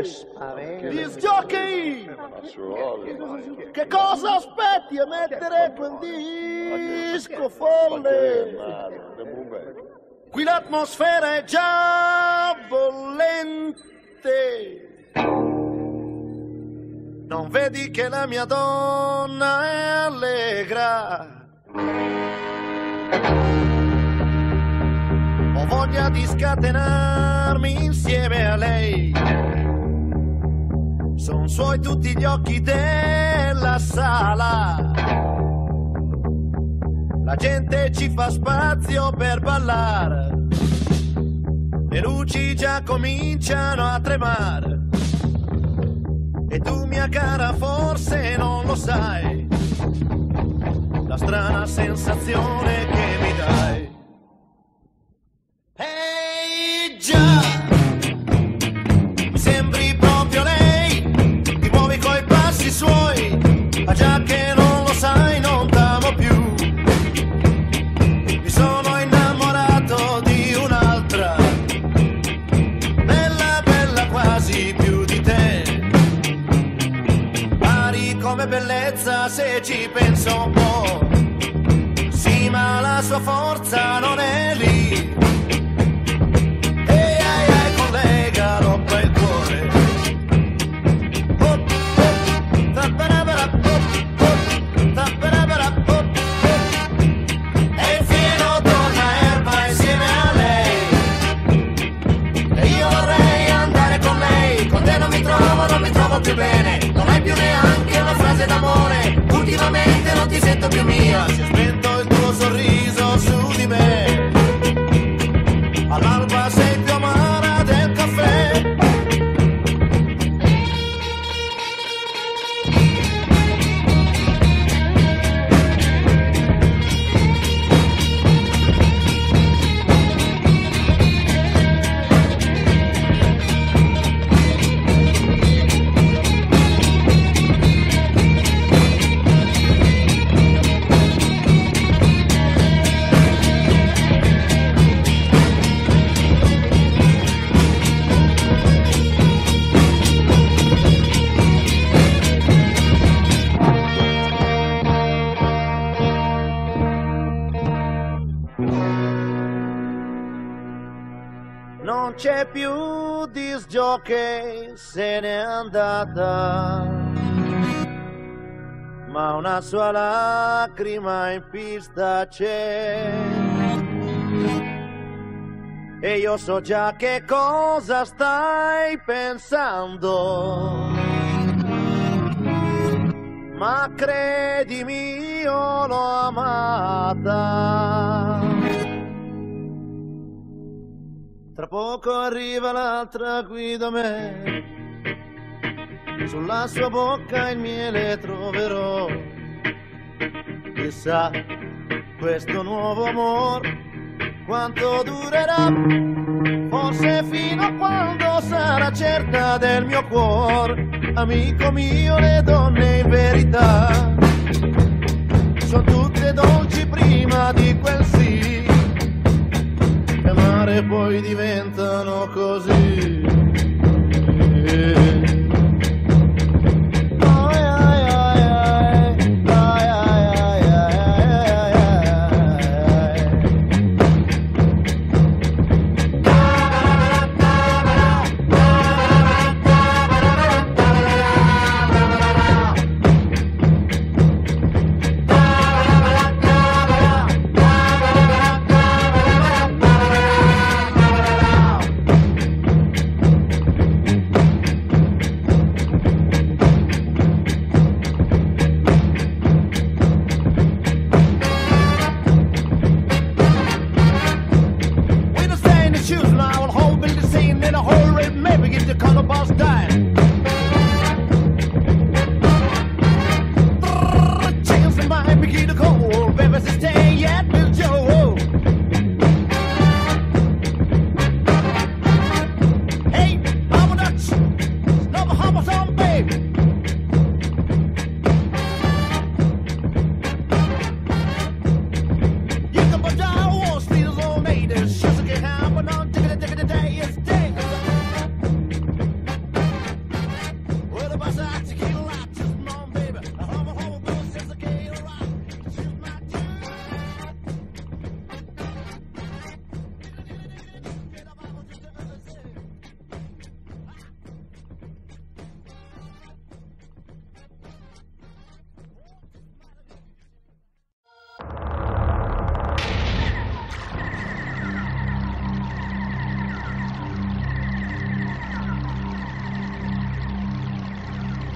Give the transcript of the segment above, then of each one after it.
spavento. Disc jockey! Che cosa aspetti a mettere quel disco folle? Qui l'atmosfera è già bollente. Non vedi che la mia donna è allegra? Ho voglia di scatenarmi insieme a lei. Son suoi tutti gli occhi della sala. La gente ci fa spazio per ballare. Le luci già cominciano a tremare. E tu, mia cara, forse non lo sai, la strana sensazione che mi dai. Ehi già, mi sembri proprio lei, ti muovi coi passi suoi, ma già che non lo sai non t'amo più. Mi sono innamorato di un'altra, bella, bella quasi più di te. Come bellezza se ci penso un po', sì, ma la sua forza non è lì. Ehi, ai, ai, collega, rompa il cuore. E il fieno torna erba insieme a lei. E io vorrei andare con lei, con te non mi trovo più bene. Non hai più neanche una frase d'amore, ultimamente non ti sento più mia. Si è spento il tuo sorriso su di me, all'alba sei più amara del caffè. Non c'è più disc jockey, se n'è andata, ma una sua lacrima in pista c'è. E io so già che cosa stai pensando, ma credimi, io l'ho amata. Tra poco arriva l'altra qui da me, sulla sua bocca il miele troverò. Chissà questo nuovo amor quanto durerà, forse fino a quando sarà certa del mio cuore. Amico mio, le donne in verità sono tutte dolci prima di quel sì, che amare poi diventano così.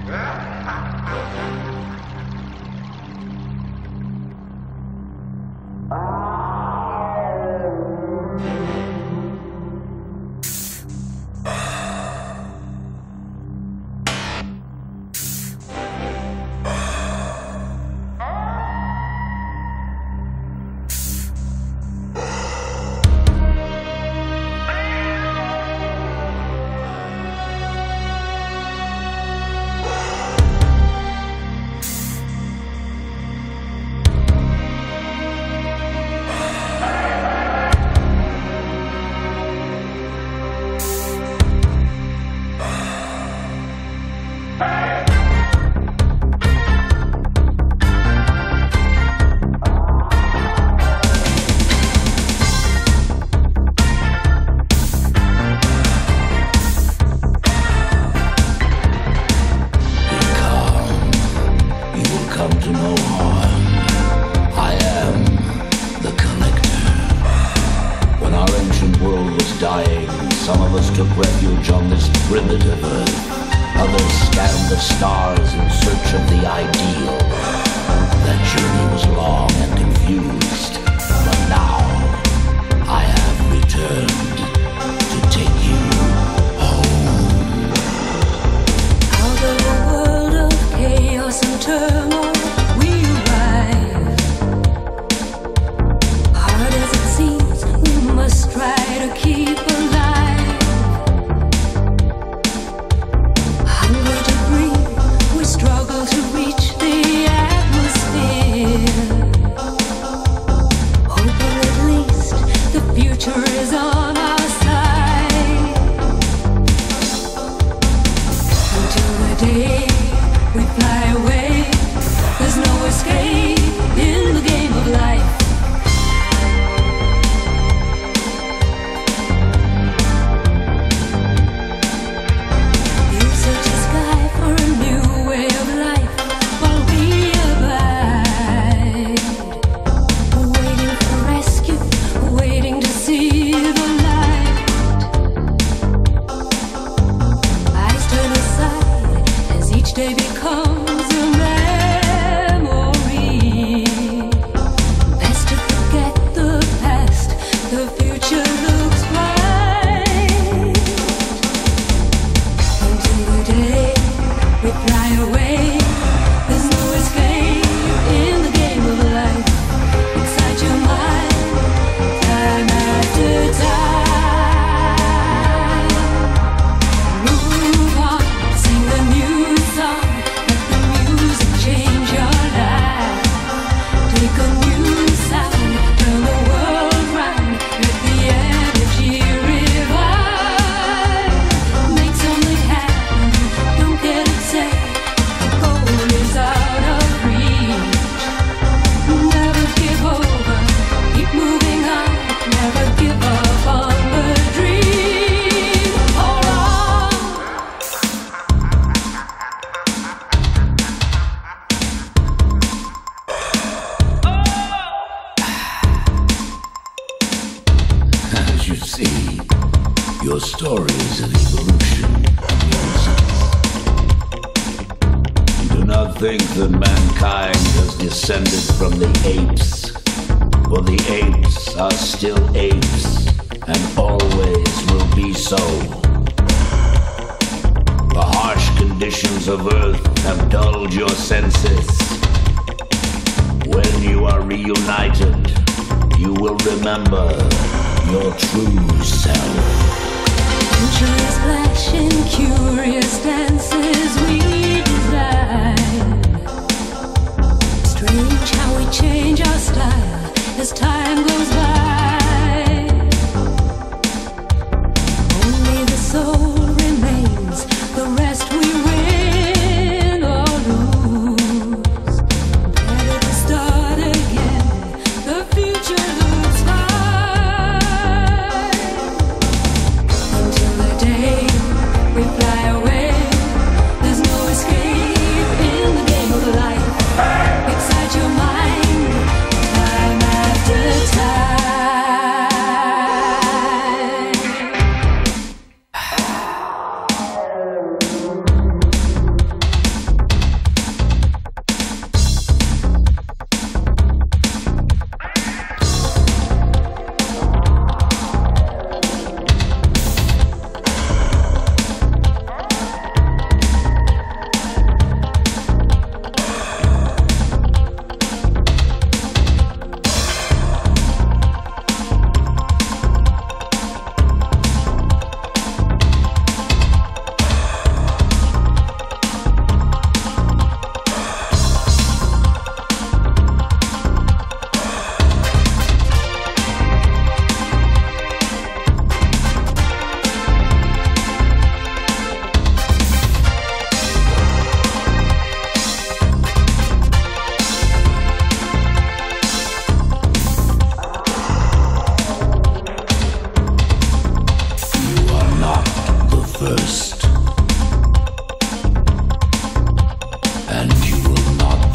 Fly away.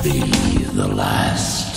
be the last.